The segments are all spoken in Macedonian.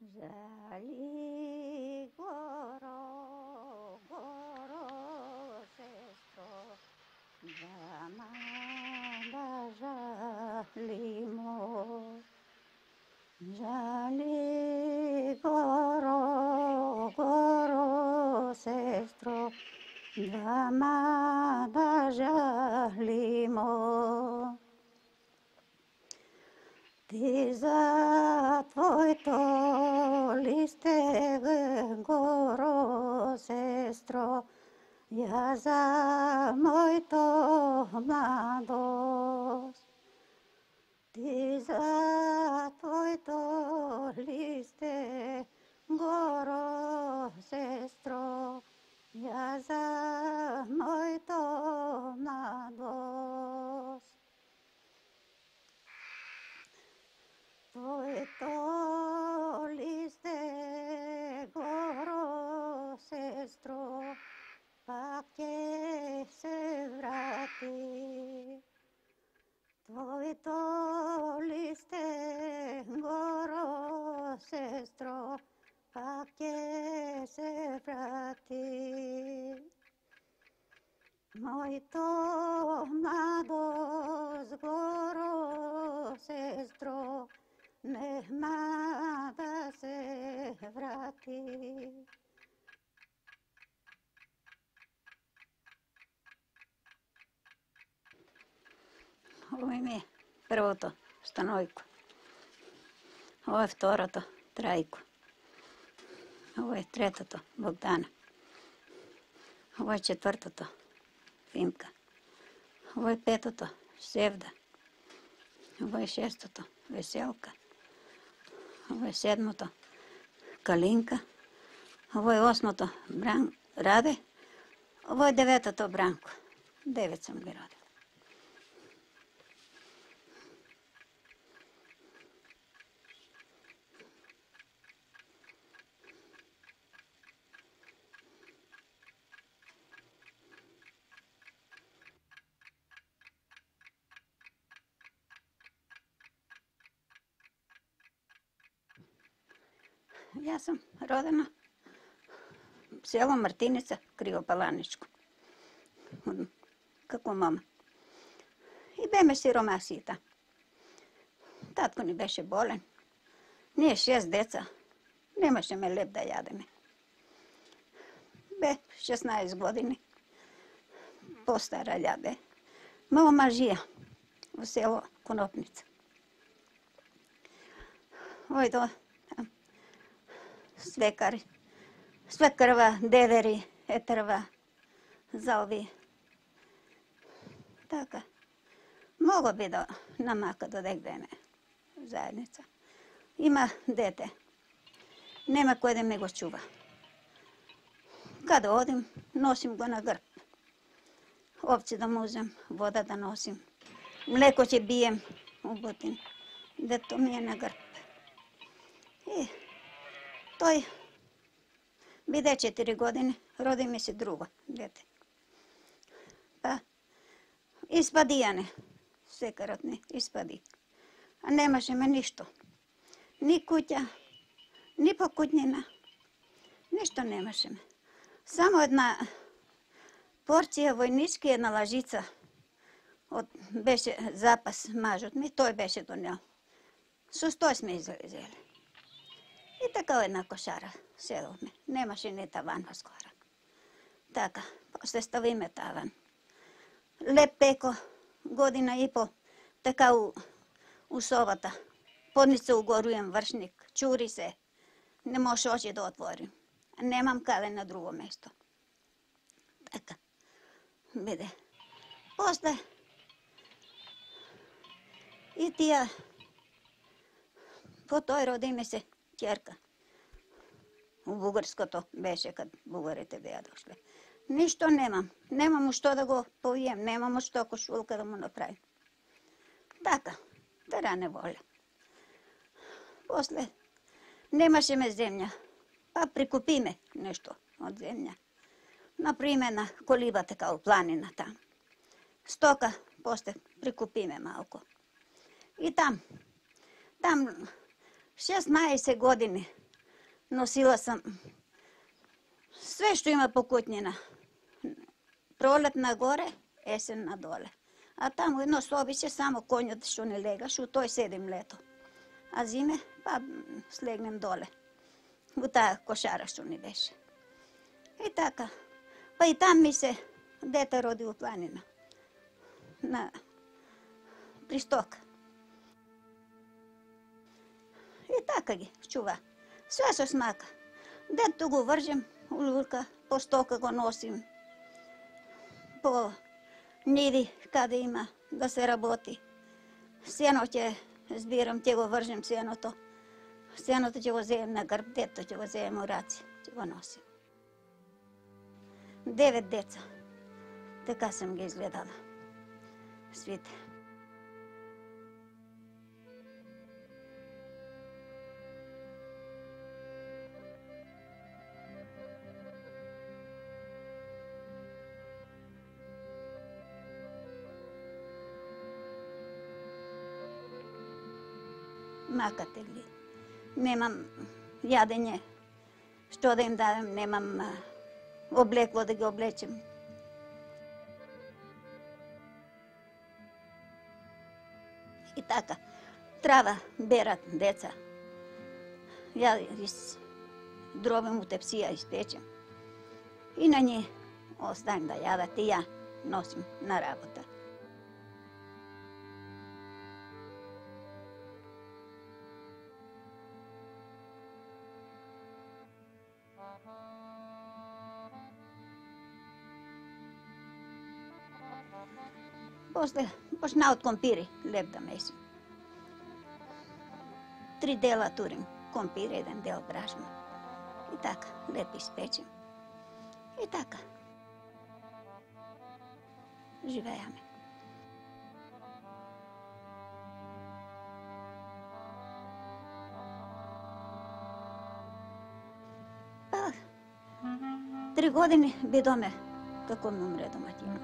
Žali goro, goro, sestro, dama da žalimo. Žali goro, goro, sestro, dama da žalimo. Ti za tvoj to liste goro, sestro, ja za moj to mladost. Ti za tvoj to liste goro, sestro, ja za moj to mladost. Tvoj to liste goro, sestro, pa ke se vrati. Tvoj to liste goro, sestro, pa ke se vrati. Moj to mladost goro, sestro, nema da se vrati. Ovo mi je prvoto Stanojko. Ovo je vtoroto Trajko. Ovo je tretoto Bogdana. Ovo je četvrtoto Fimka. Ovo je petoto Sevda. Ovo je šestoto Veselka. Ovo je sedmoto Kalinka. Ovo je osmoto Rade. Ovo je devetoto Branko. 9 sam ga rodila. Ja sam rodena selo Martinica, Krivopalaničko. Kako mama. I beme siromasita. Tatko ni beše bolen. Nije 6 deca. Nemaše me lep da jademe. Be 16 godini. Postara ljade. Mama žija u selo Konopnica. Oj to svekrva, deveri, etrva, zaovi. Така. Mogo bi da namaka do degdene zajednica. Ima dete. Nema ko da me go čuva. Kada odim, nosim go na grb. Ovce da mu uzem, voda da nosim. Mleko će bijem u butin. Da to mi je na grb. I toj bide 4 godine, rodi mi se drugo dete. Pa ispadijane, sekaratne, ispadi. A nemaše me ništo. Ni kuća, ni pokutnjina. Ništo nemaše me. Samo jedna porcija vojnički, jedna lažica. Beše zapas mažutni, toj beše donio. Sustoj sme izvezeli. I така една кошара седохме. Немаше ни таван скоро. Така, после ставиме таван. Леп пеко, година и по, така у совата. Подница угоруjem vršnik, čuri se. Ne može oči da otvorim. Nemam kave na drugo mesto. Така, биде. После и тия, по той роди ми се Ćerka. U Bugarsko beše kad Bugarite da ja došle. Ništo nemam. Nemamo što da go povijem. Nemamo što košulka da mu napravim. Така. Da rane volja. Posle nemaše me zemlja. Pa prikupi me nešto od zemlja. Naprimjer na koliba така u planina tam. Stoka posle prikupi me malko. I tam 16 godine Nosila sam sve što ima pokutnjena. Prolet na gore, esen na dole. A tamo jedno sobiće, samo konj što ne legaš, u toj sedim leto. A zime, pa slegnem dole. U ta košara što ne beše. I taka. Pa i tam mi se dete rodi u planinu. Pri stoka. I taka gi čuva. Sve što smaka. Detu go vržem u lulka, po stoka go nosim. Po njivi kada ima da se raboti. Sjeno će zbiram, će go vržem sjeno to. Sjeno to će go zejem na grb, deto će go zejem u raci, će go nosim. 9 deca. Така sam ga izgledala. Svite. Makatelji. Nemam jadenje. Što da im dajem, nemam obleklo da ga oblečem. I taka. Trava berat deca. Ja drobim u tepsija ispečem. I na nje ostavim da jadati, ja nosim na rabota. После почна от компири леп да месим. 3 dela turim kompir, 1 del brašna. I така, lep ispečem. I така. Живеяме. Pa, 3 godine bi dome, kako mi umre domaćinu.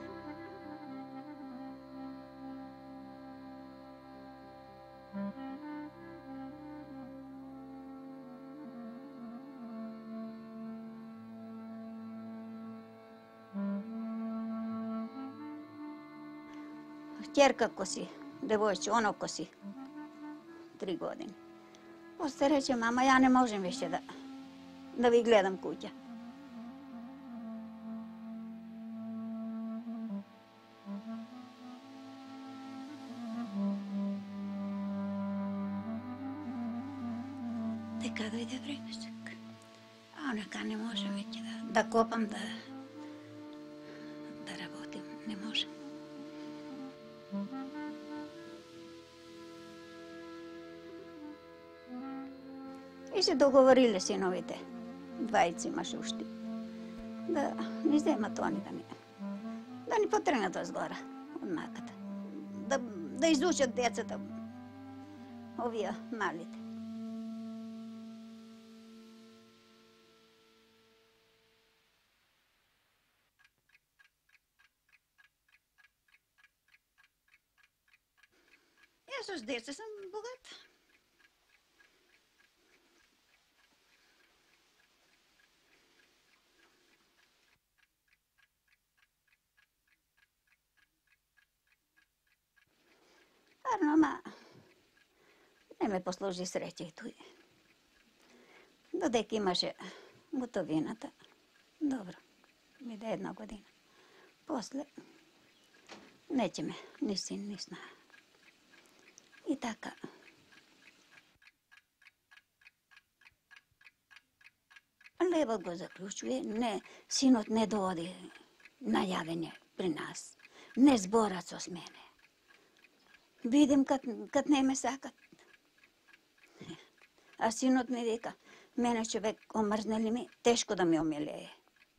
Ćerka kosi, devojče, ono kosi. 3 godine. Posle reče, mama, ja ne možem više da vi gledam kuća. Така dojde vremesak. A ona ka ne može već da kopam, da rabotim. Ne može. I se dogovorili sinovite, dvajici mašušti, da ni вземат они да ни потръгнат разгора от маката, да изучат децата, овия малите. Аз с деца съм богата. Арно, ама не ме послужи среća и той. Додека имаше готовината, dobro, биде 1 година. После neće me ni sin, ni snaha. I така. Лева го заключuje, не, синот не дооди на јавење при нас. Не зборат со мене. Видим кад не ме сакат. А синот ми вика, мене човек омрзнали ми, тешко да ме омилее.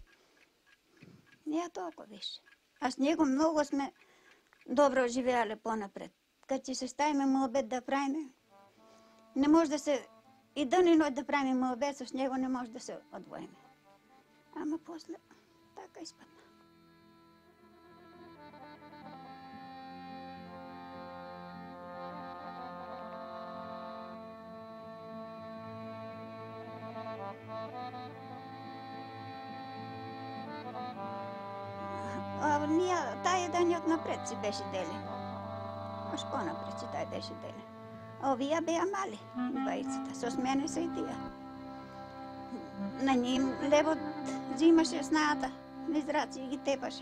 Ја толку више. А с него многу сме добро живеале понапред. Kad će se stavimo obed da pravimo, ne može da se, i dan i noć da pravimo obed, s njego ne može da se odvojimo. Ama posle, така ispadne. pitanje od napred si beši deli. Až ko napred si taj beši deli. Ovija bija mali, dvajicita, so smene se i tija. Na njim levo zimaše snada, ne zraci i tepaše.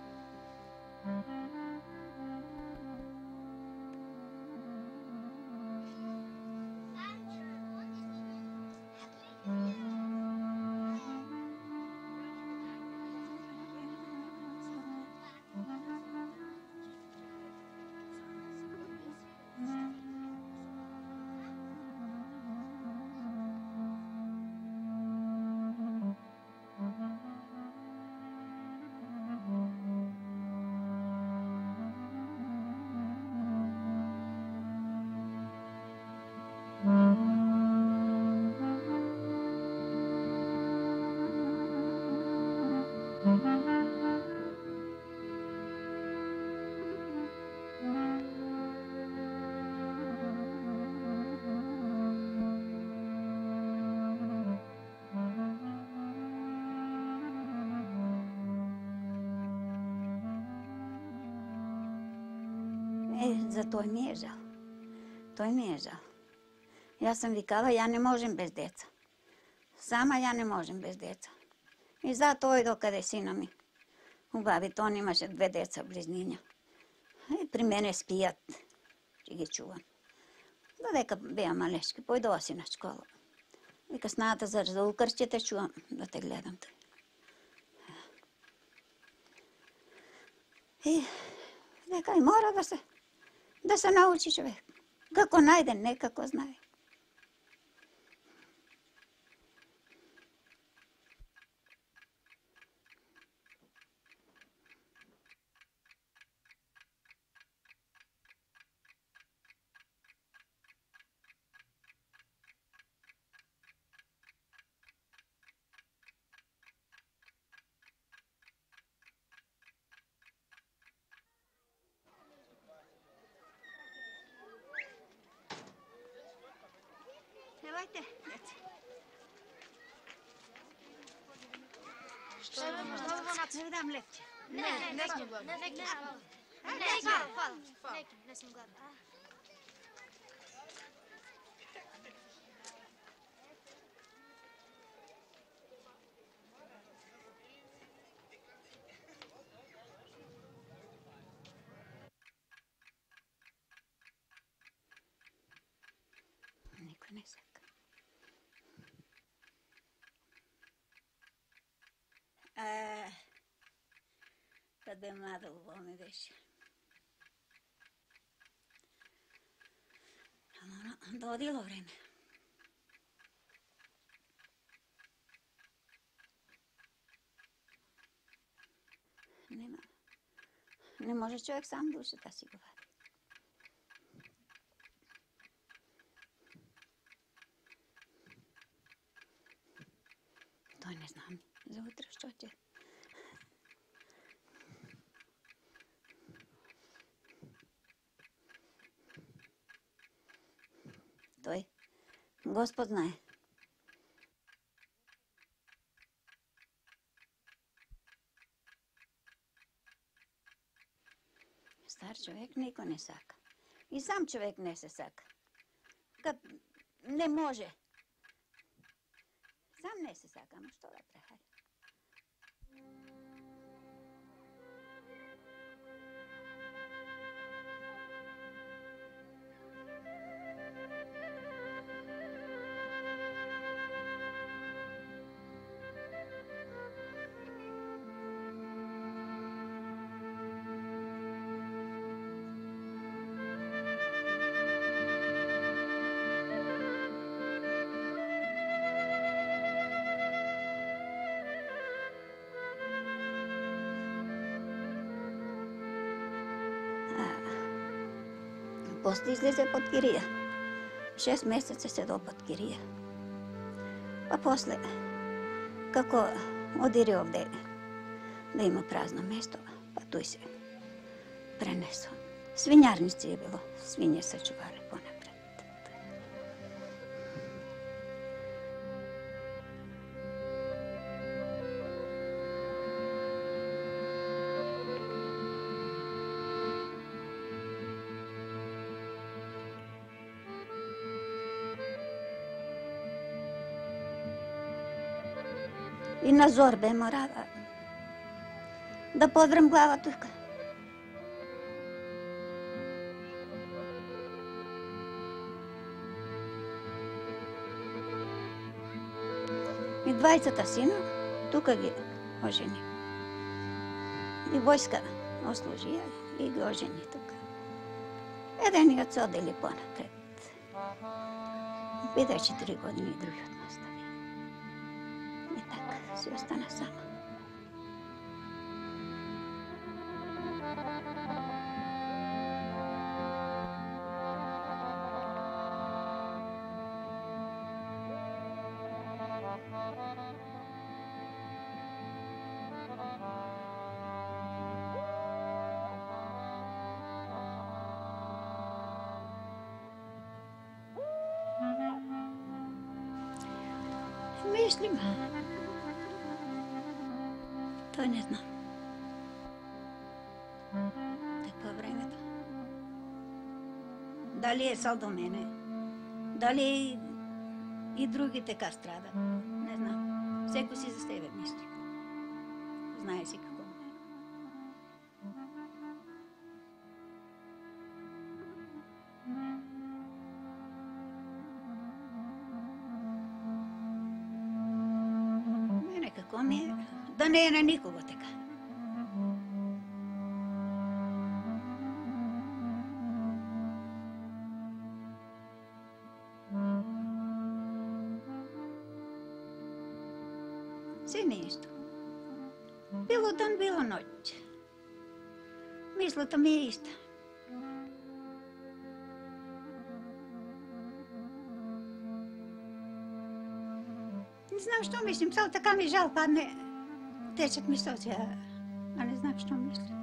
Za to mi je žal. To mi je žal. Ja sam vikala, ja ne možem bez djeca. Sama ja ne možem bez djeca. I zato i dokada je sina mi u bavi, to on imaše 2 djeca blizninja. I pri mene spijat, či gi čuvam. Da deka bija maleški, pojdo si na školu. Vika, snata, zar za ukršće te čuvam, da te gledam te. I neka i mora da se nauči čovjek. Kako najde, nekako znaje. Nemojte, djeca. Što je Ne dam lepće. Ne smijem gledati. Hvala. Ne smijem gledati. Niko ne saka. Kad bi mlada u ovome veši. Dodilo vreme. Nema. Ne može čovjek sam duše da si govori. To ne znam. Za utro što će. To je. Gospod znaje. Star čovjek niko ne saka. I sam čovjek ne se saka. Kad ne može. Sam ne se sakamo što da prehari. Postizli se pod kirija. 6 mjeseca se do pod kirija. Pa posle, kako odiri ovdje da ima prazno mjesto, pa tu se prenesu. Svinjarnici je bilo, svinje se čuvali ponapred. I na zorbe mora da podvrem glava tuka. И двајцата сина тука ги ожени. И војска ослужија и ги ожени тука. Едениот се одели понапред. Биде 4 години и другиот настави. И така си остана сама. Мислим. Тој не знам. Такво времето. Дали е сал до мене? Дали и други така страдат? Не знам. Секој си за себе мисли. Знае си како му е. Како ми е, да не е на никого така. Се не исто. Било ден, било ноќ. Мислата ми е иста. Не знам што мислим, само така ми жал падне. Течат ми сози, а не знам што мислим.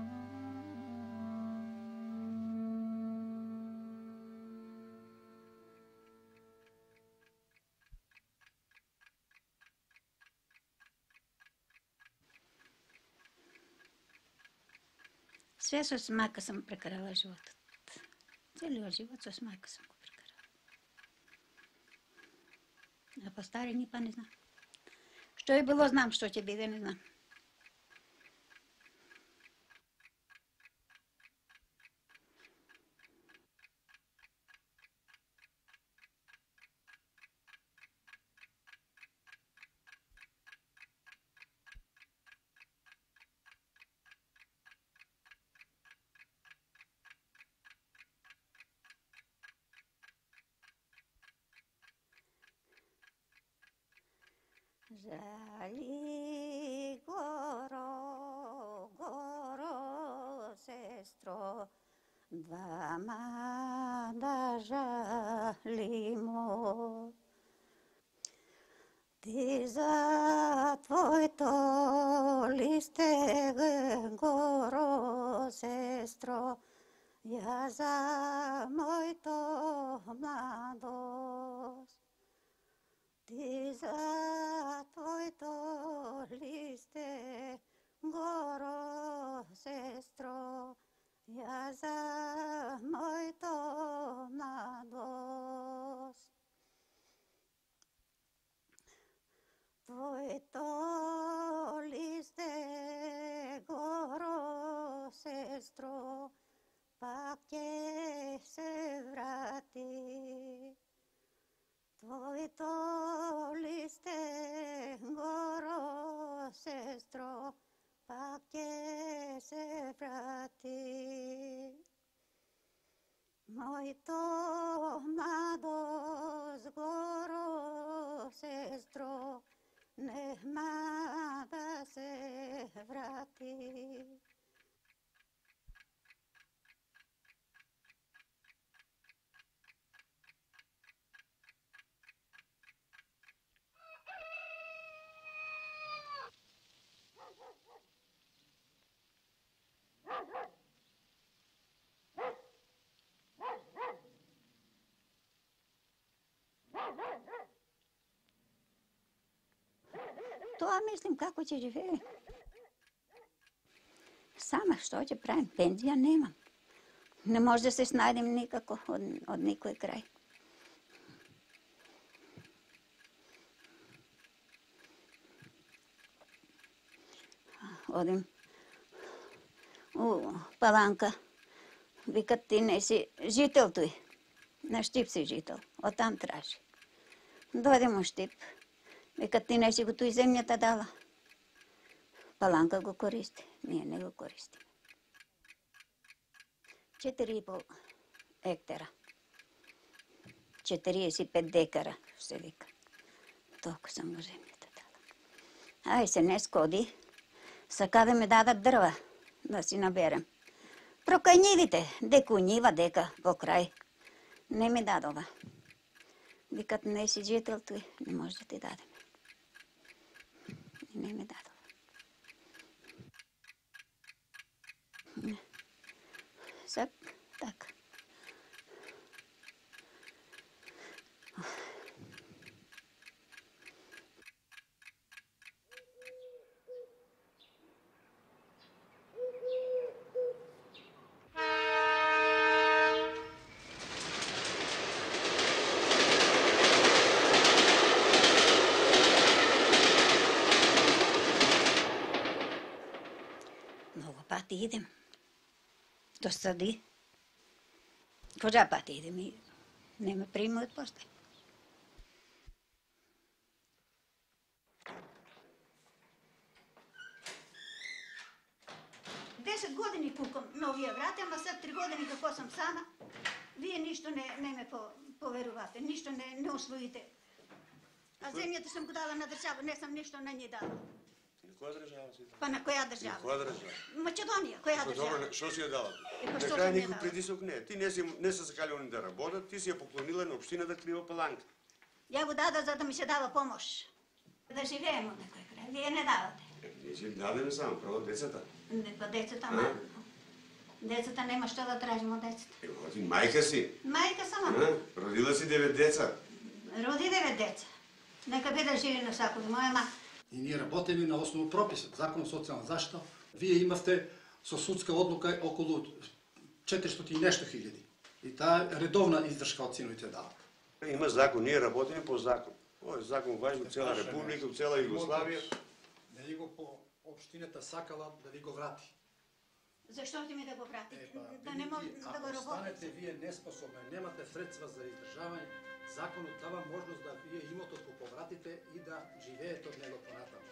Све со смака сам прекарала животот. Целиот живот со смака сам го прекарала. А постарени па не знам. Што е било, знам, што ќе биде, не знам. Жали горо, горо, сестро, двама да жалимо. Ти за твоето листе горо, сестро, ја за моето младост. Ти за твоето листе горо, сестро, ја за моето младост. Твоето листе горо, сестро, пак ќе се врати. Твоето листе горо, сестро, пак ќе се врати. Моето младост горо, сестро, нема да се врати. Тоа мислим како ќе живее. Сама што ќе правим? Пензија немам. Не може да се снајдем никако од никој крај. Одим у Паланка. Викат, ти не си жител той. На Штип си жител. Оттам traži. Дойдем у Штип. Викат, ти не си го той земята дала. Паланка го користи. Ние не го користим. 4,5 hектara. 45 декара, ще вика. Толкова съм го земята дала. Ай се не скоди. Сака да ми дадат дърва, да си наберем. Прокай нивите, деко нива, дека по край. Не ми дадова. Викат, не си жител той, не може да ти дадем. Не ми дадова. Сак, така. Много пати идем. До съди. Кожа пати идем и не ме приемат после. 10 години кукам новия врат, ама след 3 години какво съм сама, вие нищо не ме поверувате, нищо не усвоите. А земята съм го дала на държава, не съм нищо на ни дала. На коя държава си? Па на коя държава? На коя държава? Македония, коя държава? Добре, що си я дала? Па що Нека съм я никой дала? притисок не. Ти не са сакали они да работят, ти си я поклонила на общината Крива Паланка. Я го дада, за да ми се дава помощ. Да живеем от някой край. Вие не давате. Ние си дадеме само, право децата. Не па децата, ма. Децата нема що да тражим от децата. Ти майка си. Майка сама. Родила си 9 деца. Роди 9 деца. Нека би да живи на всяко моя ма. И ние работили на основу прописот, Закон о социјална заштита. Вие имавте со судска одлука околу 400 и нешто хиляди. И таа редовна издршка од синовите дават. Има закон, ние работиме по закон. Овој закон важи у цела република, у цела Југославија. Дали го по општината сакала да ви го врати. Защо ти ми да го вратите? Да не може да го Ако станете работите. вие неспособни, немате средства за издржавање, законот дава можност да вие имотот го повратите и да живеете од него понатаму.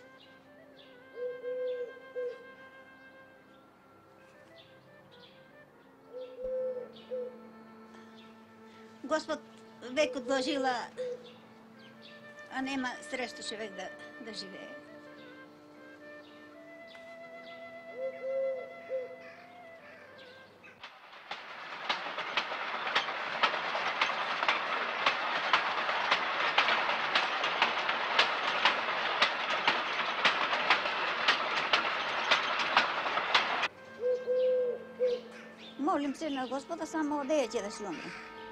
Господ век одложила, а нема среща човек да живее. Молим се на Господа само одејаќе да сломим.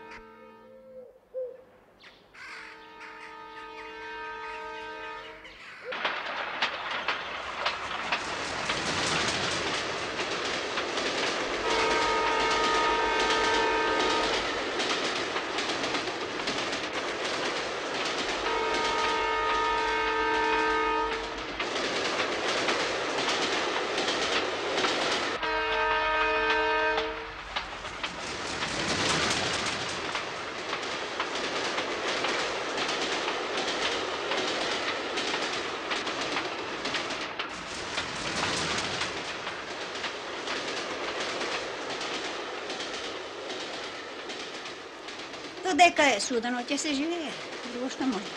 Додека е судено, ќе се живее. Друго што може.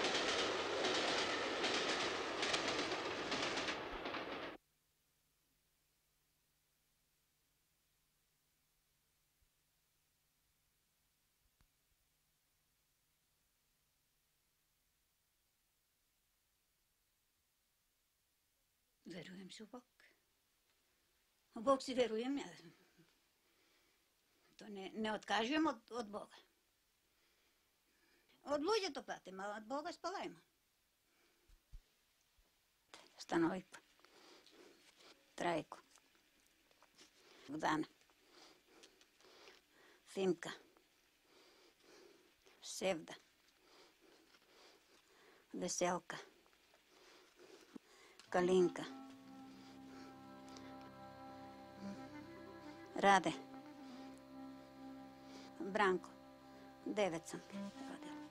Веруjem се у Бог. У Бог си веруjem. То не откажуjem од Бога. Од луѓето патим, а од Бога спалајмо. Становико. Трајко. Богдана. Фимка. Севда. Веселка. Калинка. Rade. Branko. 9 sam rodila.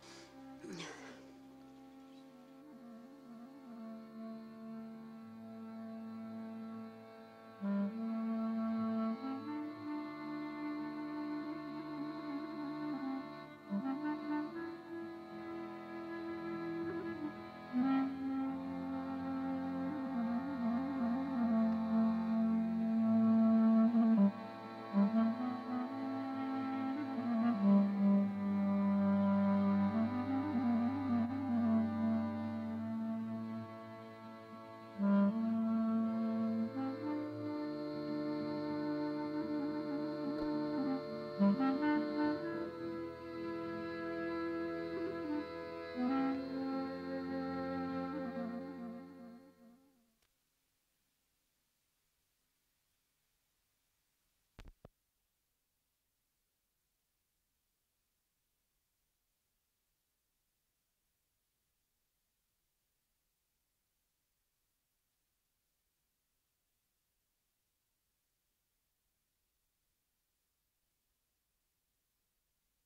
Mm-hmm.